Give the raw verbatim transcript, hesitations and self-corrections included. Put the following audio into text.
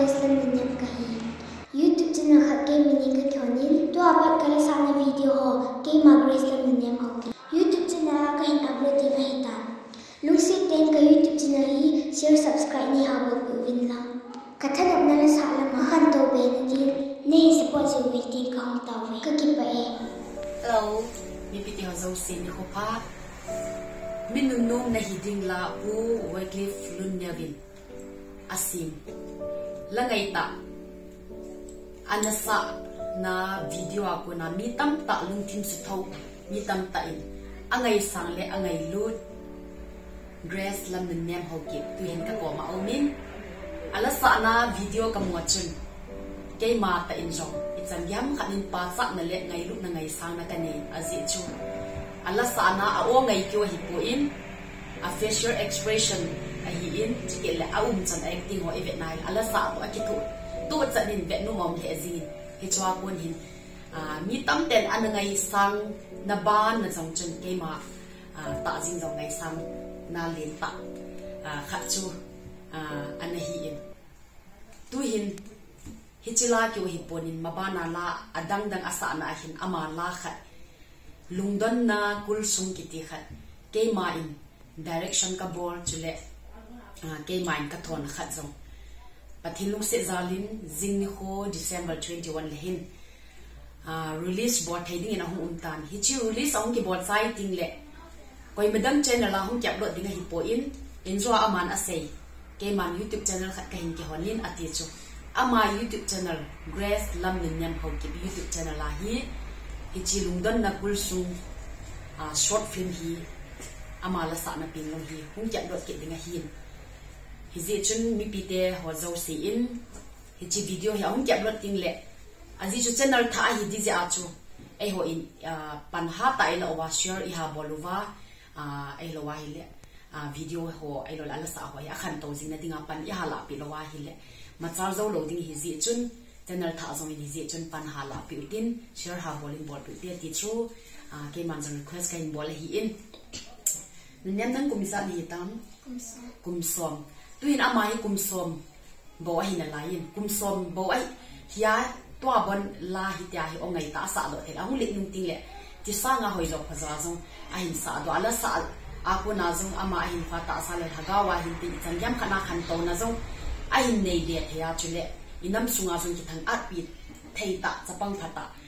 Grace Lam Nanyam kahi. YouTube channel khat ke meaning ka kyonin to apat kala sana video ho ke ma Grace Lam Nanyam ho. YouTube channel ka hin upload di bahita. Lucy ten ka YouTube channel hi share subscribe ni ha bo win lang. Kathan apna la sala ma han to be na din nei support si waiting ka hong taw ka ki pa e. Hello, mi piti ho zo sin ko pa. Min num na hiding la u Wycliffe Lunyavin. Asim langai ta anasa na video ako na mitam ta lungtim su thau mitam ta in angai sang le angai lut Grace Lam Nanyam hoki tu hen ka ko ma omin alasa na video ka mo chun kay ma ta in jong icham yam khanin pa sa na le ngai lut na ngai sang na kani azi chu alasa na a o ngai kyo hi po in a facial expression ahi in chike la aum chan acting ho event nai ala sa to akitu to cha din vet no mom he azin he chwa kon hin a mi tam ten an ngai sang na ban na chang chen ke ma ta jing jong ngai sang na len ta kha chu an hi in tu hin hichila kyo hi ponin mabana la adang dang asa na hin ama la khat lungdon na kul sung kiti khat ke ma in direction ka bor chule ke main ka thon khat zong pathilung se zalin jingni kho December twenty-one lehin release board heading in ahung umtan hi chi release ahung ki board sai ting le koi madam channel ahung kyap lo dinga hi po in enjoy aman asei ke man YouTube channel khat ka hin ki holin ati chu ama YouTube channel Grace Lam Nanyam ho ki YouTube channel la hi hi chi lungdon na kulsung short film hi ama la sa na pin long hi hung kyap lo ki dinga hin hizi chun mi pite ho zo si in hichi video hi ong kyap lot ting le azi chu channel tha hi di ja chu ai ho in pan ha ta ila wa share i ha boluwa ai lo wa hi le video ho ai lo la sa ho ya khan to jing na dinga pan i ha la pi lo wa hi le ma char zo lo ding hizi chun channel tha zo mi hizi chun pan ha la pi tin share ha bolin bol pi ti chu ke man jang request kain bol hi in nem nang kumisa ni tam kumsom kumsom tuin amai kumsom bo hi na lain kumsom bo ai hia tua bon la hi tia hi ongai ta sa lo te ang le nung ting le ti sa nga hoi zo phaza zong a hin sa do ala sa a ko na zong ama hin fa ta sa le haga wa hin ti chang yam khana khan to na zong a hin nei de ya chule inam sunga zong ki thang at pi thei ta chapang phata